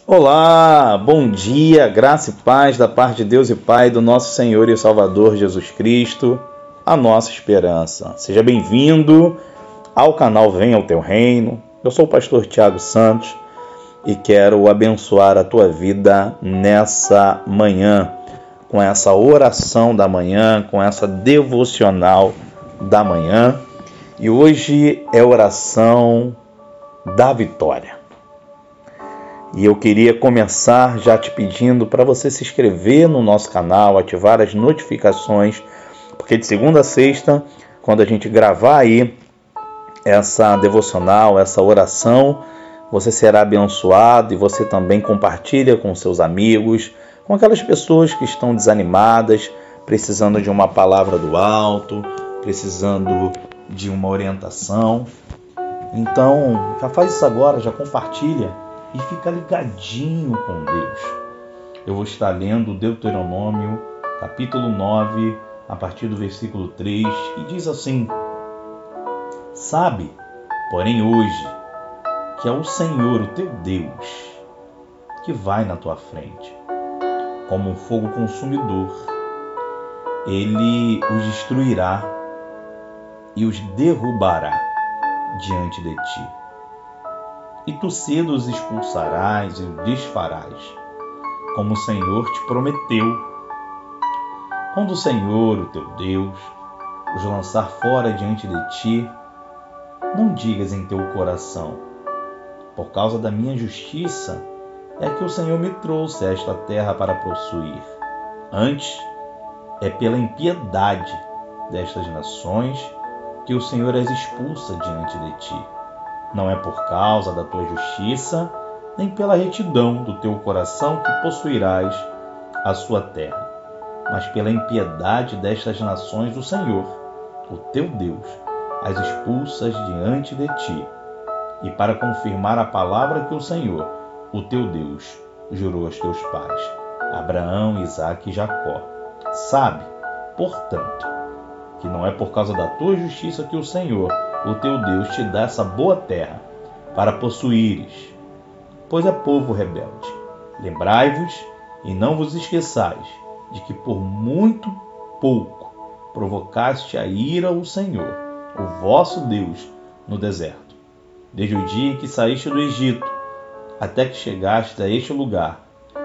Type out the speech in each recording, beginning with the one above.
Olá, bom dia, graça e paz da parte de Deus e Pai do nosso Senhor e Salvador Jesus Cristo, a nossa esperança. Seja bem-vindo ao canal Venha ao Teu Reino. Eu sou o pastor Tiago Santos e quero abençoar a tua vida nessa manhã, com essa oração da manhã, com essa devocional da manhã. E hoje é a oração da vitória. E eu queria começar já te pedindo para você se inscrever no nosso canal, ativar as notificações, porque de segunda a sexta, quando a gente gravar aí essa devocional, essa oração, você será abençoado e você também compartilha com seus amigos, com aquelas pessoas que estão desanimadas, precisando de uma palavra do alto, precisando de uma orientação. Então, já faz isso agora, já compartilha. E fica ligadinho com Deus. Eu vou estar lendo Deuteronômio, capítulo 9, a partir do versículo 3, e diz assim: Sabe, porém hoje, que é o Senhor, o teu Deus, que vai na tua frente, como um fogo consumidor. Ele os destruirá e os derrubará diante de ti. E tu cedo os expulsarás e os desfarás, como o Senhor te prometeu. Quando o Senhor, o teu Deus, os lançar fora diante de ti, não digas em teu coração: por causa da minha justiça é que o Senhor me trouxe a esta terra para possuir. Antes, é pela impiedade destas nações que o Senhor as expulsa diante de ti. Não é por causa da tua justiça, nem pela retidão do teu coração que possuirás a sua terra, mas pela impiedade destas nações o Senhor, o teu Deus, as expulsas diante de ti, e para confirmar a palavra que o Senhor, o teu Deus, jurou aos teus pais, Abraão, Isaque e Jacó. Sabe, portanto, que não é por causa da tua justiça que o Senhor, o teu Deus, te dá essa boa terra para possuíres, pois é povo rebelde. Lembrai-vos e não vos esqueçais de que por muito pouco provocaste a ira ao Senhor, o vosso Deus, no deserto, desde o dia em que saíste do Egito, até que chegaste a este lugar,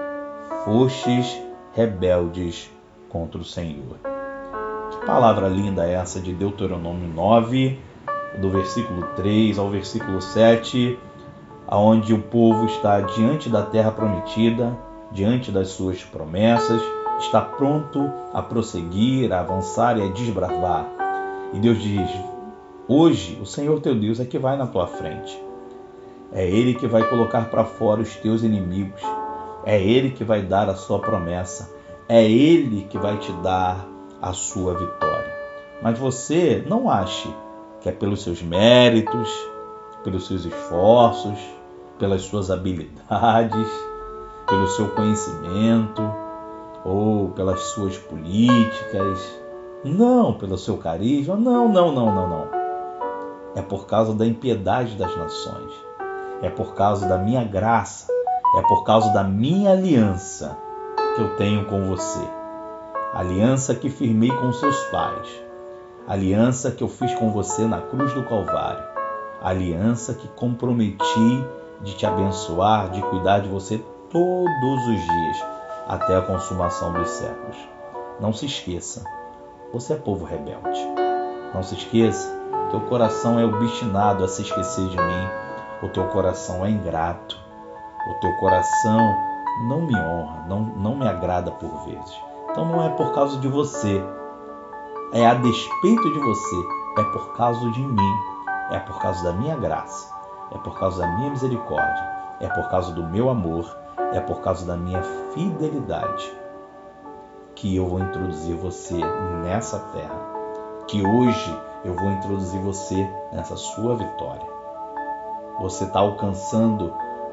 fostes rebeldes contra o Senhor. Que palavra linda é essa de Deuteronômio 9, do versículo 3 ao versículo 7, onde o povo está diante da terra prometida, diante das suas promessas, está pronto a prosseguir, a avançar e a desbravar. E Deus diz: hoje o Senhor teu Deus é que vai na tua frente. É Ele que vai colocar para fora os teus inimigos. É Ele que vai dar a sua promessa. É Ele que vai te dar a sua vitória. Mas você não ache que é pelos seus méritos, pelos seus esforços, pelas suas habilidades, pelo seu conhecimento ou pelas suas políticas, não pelo seu carisma, não. É por causa da impiedade das nações, é por causa da minha graça, é por causa da minha aliança que eu tenho com você, aliança que firmei com seus pais, aliança que eu fiz com você na cruz do Calvário, aliança que comprometi de te abençoar, de cuidar de você todos os dias, até a consumação dos séculos. Não se esqueça, você é povo rebelde. Não se esqueça, teu coração é obstinado a se esquecer de mim, o teu coração é ingrato, o teu coração não me honra, não me agrada por vezes. Então não é por causa de você, é a despeito de você, é por causa de mim, é por causa da minha graça, é por causa da minha misericórdia, é por causa do meu amor, é por causa da minha fidelidade que eu vou introduzir você nessa terra, que hoje eu vou introduzir você nessa sua vitória. Você está alcançando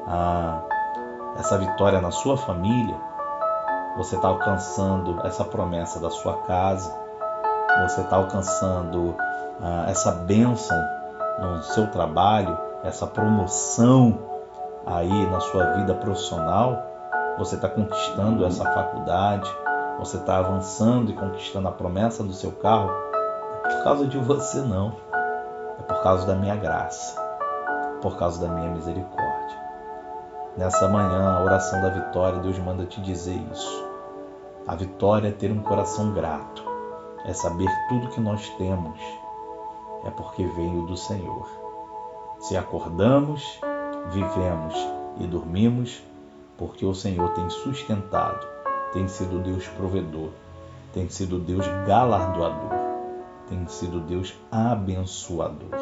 essa vitória na sua família, você está alcançando essa promessa da sua casa, você está alcançando essa bênção no seu trabalho, essa promoção aí na sua vida profissional, você está conquistando essa faculdade, você está avançando e conquistando a promessa do seu carro, não é por causa de você não, é por causa da minha graça, por causa da minha misericórdia. Nessa manhã, a oração da vitória, Deus manda te dizer isso. A vitória é ter um coração grato, é saber tudo que nós temos, é porque veio do Senhor. Se acordamos, vivemos e dormimos, porque o Senhor tem sustentado, tem sido Deus provedor, tem sido Deus galardoador, tem sido Deus abençoador.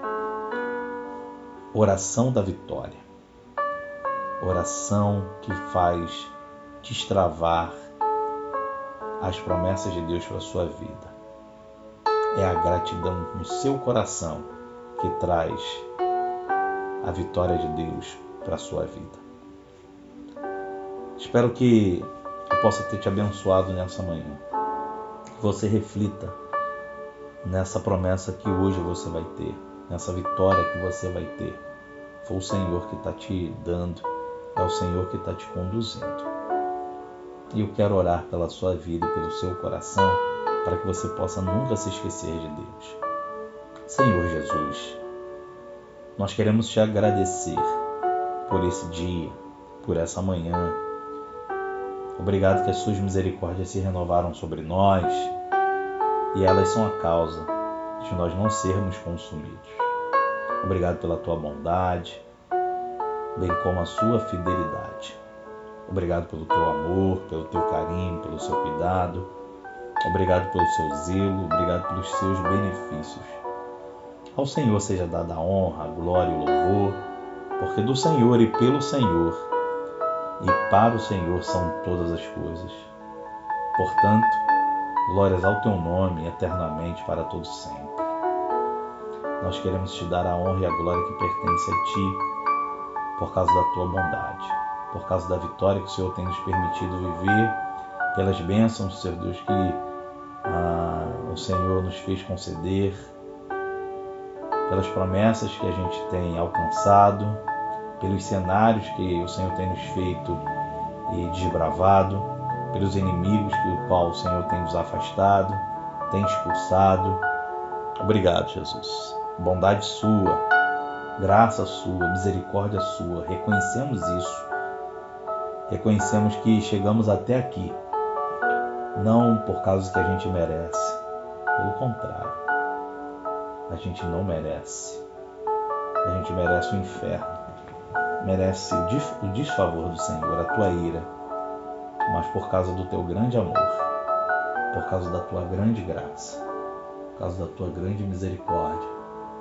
Oração da vitória. Oração que faz destravar as promessas de Deus para a sua vida. É a gratidão no seu coração que traz a vitória de Deus para a sua vida. Espero que eu possa ter te abençoado nessa manhã. Que você reflita nessa promessa que hoje você vai ter, nessa vitória que você vai ter. Foi o Senhor que está te dando, é o Senhor que está te conduzindo. E eu quero orar pela sua vida e pelo seu coração, para que você possa nunca se esquecer de Deus. Senhor Jesus, nós queremos te agradecer por esse dia, por essa manhã. Obrigado que as suas misericórdias se renovaram sobre nós e elas são a causa de nós não sermos consumidos. Obrigado pela tua bondade, bem como a sua fidelidade. Obrigado pelo teu amor, pelo teu carinho, pelo seu cuidado. Obrigado pelo seu zelo, obrigado pelos seus benefícios. Ao Senhor seja dada a honra, a glória e o louvor, porque do Senhor e pelo Senhor e para o Senhor são todas as coisas. Portanto, glórias ao teu nome eternamente para todos sempre. Nós queremos te dar a honra e a glória que pertence a ti, por causa da tua bondade, por causa da vitória que o Senhor tem nos permitido viver, pelas bênçãos, Senhor Deus, que o Senhor nos fez conceder, pelas promessas que a gente tem alcançado, pelos cenários que o Senhor tem nos feito e desbravado, pelos inimigos que o qual o Senhor tem nos afastado, tem expulsado. Obrigado, Jesus. Bondade sua, graça sua, misericórdia sua. Reconhecemos isso. Reconhecemos que chegamos até aqui, não por causa que a gente merece. Pelo contrário, a gente não merece. A gente merece o inferno. Merece o desfavor do Senhor, a tua ira. Mas por causa do teu grande amor, por causa da tua grande graça, por causa da tua grande misericórdia,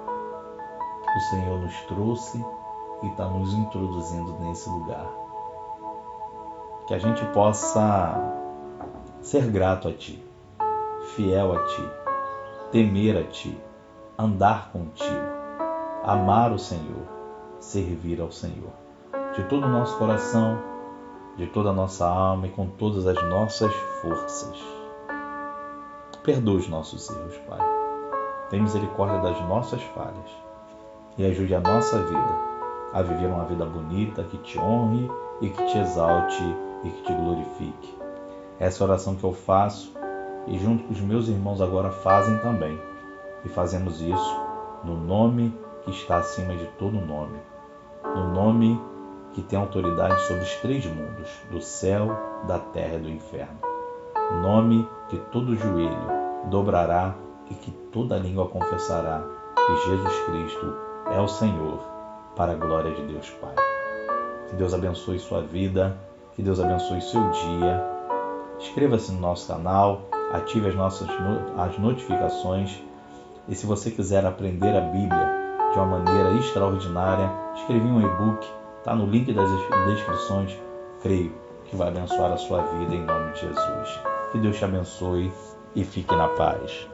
o Senhor nos trouxe e está nos introduzindo nesse lugar. Que a gente possa ser grato a Ti, fiel a Ti, temer a Ti, andar contigo, amar o Senhor, servir ao Senhor, de todo o nosso coração, de toda a nossa alma e com todas as nossas forças. Perdoa os nossos erros, Pai. Tem misericórdia das nossas falhas e ajude a nossa vida a viver uma vida bonita, que te honre e que te exalte e que te glorifique. Essa é a oração que eu faço e junto com os meus irmãos agora fazem também. E fazemos isso no nome que está acima de todo nome, no nome que tem autoridade sobre os três mundos, do céu, da terra e do inferno. Nome que todo joelho dobrará e que toda língua confessará que Jesus Cristo é o Senhor, para a glória de Deus Pai. Que Deus abençoe sua vida, que Deus abençoe seu dia. Inscreva-se no nosso canal, ative as notificações. E se você quiser aprender a Bíblia de uma maneira extraordinária, escrevi um e-book, está no link das descrições. Creio que vai abençoar a sua vida em nome de Jesus. Que Deus te abençoe e fique na paz.